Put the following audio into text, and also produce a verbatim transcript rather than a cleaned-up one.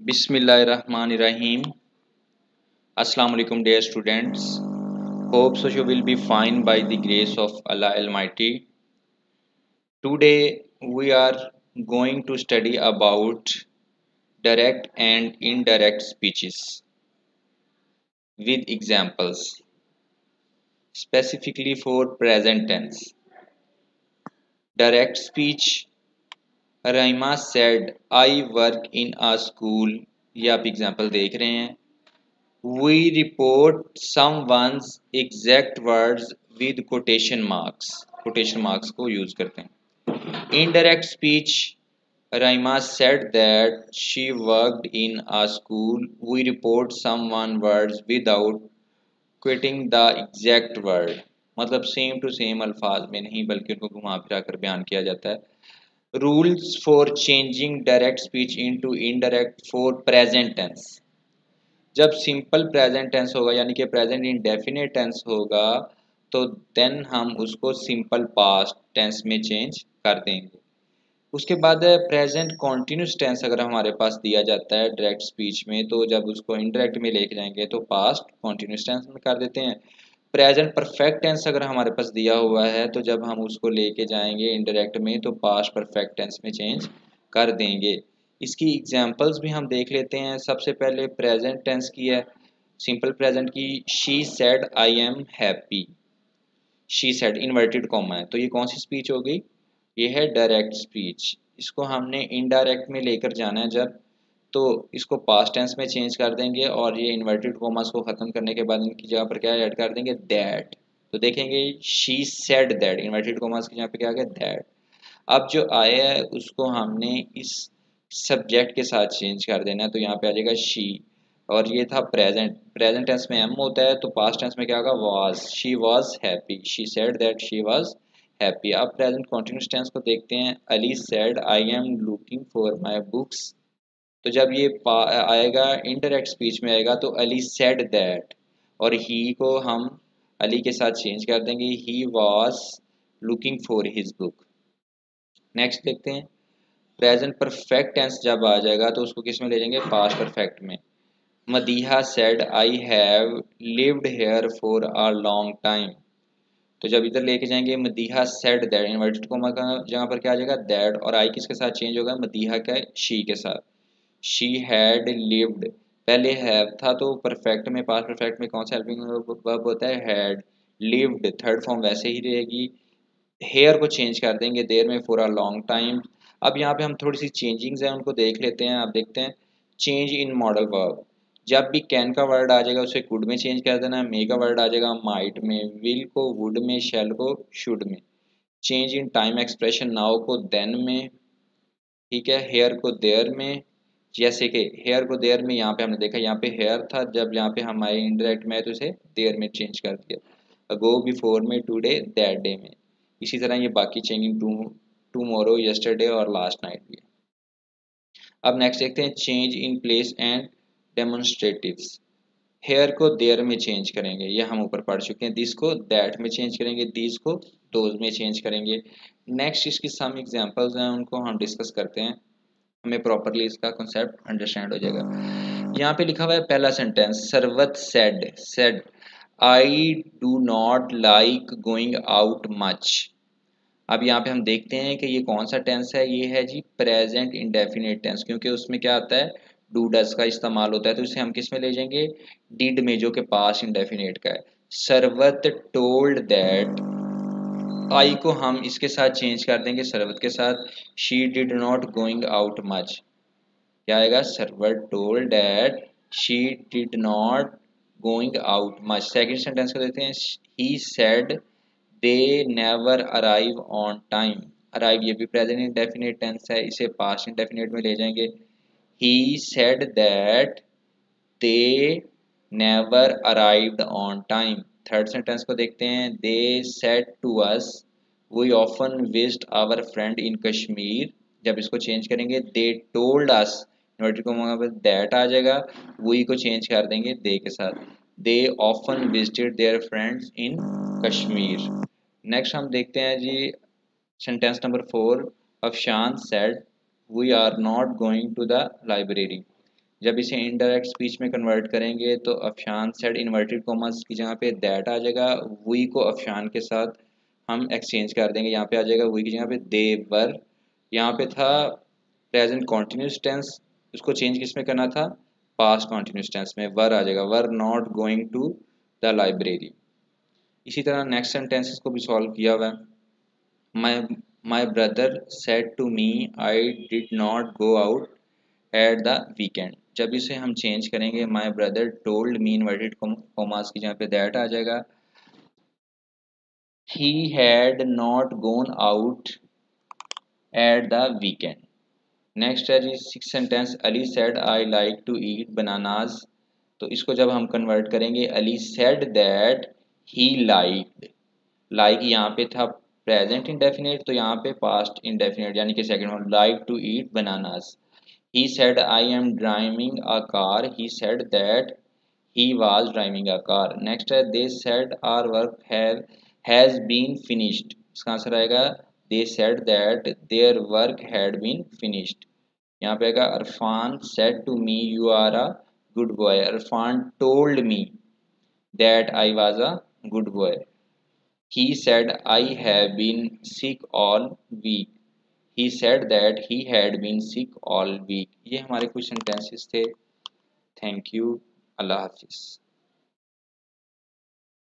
Bismillahirrahmanirrahim. Assalamu alaikum, dear students. Hope so you will be fine by the grace of Allah Almighty. Today we are going to study about direct and indirect speeches with examples, specifically for present tense. Direct speech. Raima said, I work in a school. ये आप example देख रहे हैं. We report someone's exact words with quotation marks. Quotation marks को use करते हैं. Indirect speech. Raima said that she worked in a school. We report someone words without quoting the exact word. मतलब same to same अल्फाज में नहीं बल्कि उनको घुमा फिरा कर बयान किया जाता है. Rules for changing direct speech into indirect for present tense. जब सिंपल प्रेजेंट टेंस होगा यानी कि प्रेजेंट इंडेफिनिट टेंस होगा तो देन हम उसको सिंपल पास्ट टेंस में चेंज कर देंगे. उसके बाद प्रेजेंट कॉन्टिन्यूस टेंस अगर हमारे पास दिया जाता है डायरेक्ट स्पीच में तो जब उसको इनडायरेक्ट में लेके जाएंगे तो पास्ट कॉन्टिन्यूस टेंस में कर देते हैं. प्रेजेंट परफेक्ट टेंस अगर हमारे पास दिया हुआ है तो जब हम उसको लेके जाएंगे इनडायरेक्ट में तो पास्ट परफेक्ट टेंस में चेंज कर देंगे. इसकी एग्जांपल्स भी हम देख लेते हैं. सबसे पहले प्रेजेंट टेंस की है, सिंपल प्रेजेंट की. She said I am happy. She said inverted comma है तो ये कौन सी स्पीच हो गई? ये है डायरेक्ट स्पीच. इसको हमने इनडायरेक्ट में लेकर जाना है जब तो इसको पास्ट टेंस में चेंज कर देंगे और ये इन्वर्टेड कॉमास को ख़त्म करने के बाद इनकी जगह पर क्या ऐड कर देंगे? दैट. तो देखेंगे she said that, inverted commas की जगह पे क्या आ गया? दैट. अब जो आया है उसको हमने इस सब्जेक्ट के साथ चेंज कर देना है तो यहाँ पे आ जाएगा शी. और ये था प्रेजेंट. प्रेजेंट टेंस में एम होता है तो पास्ट टेंस में क्या होगा? Was. She was happy. She said that she was happy. अब प्रेजेंट कॉन्टिन्यूस टेंस को देखते हैं. Ali said I am looking for my books. तो जब ये आएगा इनडायरेक्ट स्पीच में आएगा तो अली सेड दैट और ही को हम अली के साथ चेंज कर देंगे. He was looking for his book. Next देखते हैं. प्रेजेंट परफेक्ट टेंस जब आ जाएगा तो उसको किस में ले जाएंगे? पास्ट परफेक्ट में. Madiha said I have lived here for a long time. तो जब इधर लेके जाएंगे Madiha said that, inverted comma का जगह पर क्या आ जाएगा? दैट. और आई किसके साथ चेंज होगा? मदीहा का शी के साथ. She had lived. पहले हैव था तो परफेक्ट में पास्ट परफेक्ट में कौन सा हेल्पिंग वर्ब होता है? हैड. लिव्ड थर्ड फॉर्म वैसे ही रहेगी. हेयर को चेंज कर देंगे देर में फॉर अ लॉन्ग टाइम. अब यहाँ पे हम थोड़ी सी चेंजिंग्स हैं उनको देख लेते हैं. आप देखते हैं चेंज इन मॉडल वर्ब. जब भी कैन का वर्ड आ जाएगा उसे कुड में चेंज कर देना है. मे का वर्ड आ जाएगा माइट में. विल को वुड में. शैल को शुड में. Change in time expression now को देन में. ठीक है. हेयर को देयर में. जैसे कि हेयर को देयर में यहाँ पे हमने देखा यहाँ पे हेयर था जब यहाँ पे हमारे इंडायरेक्ट में है तो इसे देयर में चेंज कर दिया. गो बिफोर में. टुडे दैट डे में. इसी तरह ये बाकी चेंजिंग टू टुमारो यस्टरडे और लास्ट नाइट भी है. अब नेक्स्ट देखते हैं change in place and demonstratives. Here को देयर में चेंज करेंगे, ये हम ऊपर पढ़ चुके हैं. दिस को दैट में चेंज करेंगे. दिस को दोज में चेंज करेंगे. नेक्स्ट इसकी सम एग्जांपल्स हैं उनको हम डिस्कस करते हैं. हमें प्रॉपरली इसका कॉन्सेप्ट अंडरस्टैंड हो जाएगा. यहाँ पे लिखा हुआ है पहला sentence. Sarwat said said I do not like going out much. अब यहाँ पे हम देखते हैं कि ये कौन सा टेंस है. ये है जी प्रेजेंट इंडेफिनिट टेंस क्योंकि उसमें क्या आता है? डू डज का इस्तेमाल होता है. तो इसे हम किस में ले जाएंगे? डिड में, जो कि पास्ट इंडेफिनिट का है. Sarwat told that. आई को हम इसके साथ चेंज कर देंगे सरवत के साथ. She did not going out much. क्या आएगा? Sarwat told that she did not going out much. Second sentence को देखते हैं. He said they never arrive on time. Arrive ये भी प्रेजेंट इंडेफिनिट टेंस है, इसे पास्ट इंडेफिनिट में ले जाएंगे. He said that they never arrived on time. Third sentence को देखते हैं. They said to us we often visit our friend in Kashmir. जब इसको चेंज करेंगे they told us, inverted comma पर दैट आ जाएगा. वी को चेंज कर देंगे दे के साथ. They often visited their friends in Kashmir. Next हम देखते हैं जी sentence number four. Afshan said we are not going to the library. जब इसे इनडायरेक्ट स्पीच में कन्वर्ट करेंगे तो अफशान सेड इन्वर्टेड कॉमर्स की जगह पे दैट आ जाएगा, वी को अफशान के साथ हम एक्सचेंज कर देंगे, यहाँ पे आ जाएगा वी की जगह पे दे वर। यहाँ पे था प्रेजेंट कॉन्टिन्यूस टेंस, उसको चेंज किस में करना था, पास्ट कॉन्टिन्यूस टेंस में, वर आ जाएगा, were not going to the library. इसी तरह नेक्स्ट सेंटेंसेस को भी सॉल्व किया हुआ है। My my brother said to me I did not go out at the weekend. जब इसे हम चेंज करेंगे my brother told me inverted commas की जहाँ पे दैट आ जाएगा, he had not gone out at the weekend. Next है जी six sentence, Ali said I like to eat bananas. तो इसको जब हम कन्वर्ट करेंगे, Ali said that he liked, like यहाँ पे था प्रेजेंट इंडेफिनिट, तो यहाँ पे पास्ट इंडेफिनिट यानी कि second one, like to eat bananas. He said I am driving a car. He said that he was driving a car. Next है they said our work have has been finished. इसका answer आएगा they said that their work had been finished. यहाँ पे आएगा Irfan said to me you are a good boy. Irfan told me that I was a good boy. He said I have been sick all week. He said that he had been sick all week. ये हमारे कुछ sentences थे। Thank you, अल्लाह हाफिज़।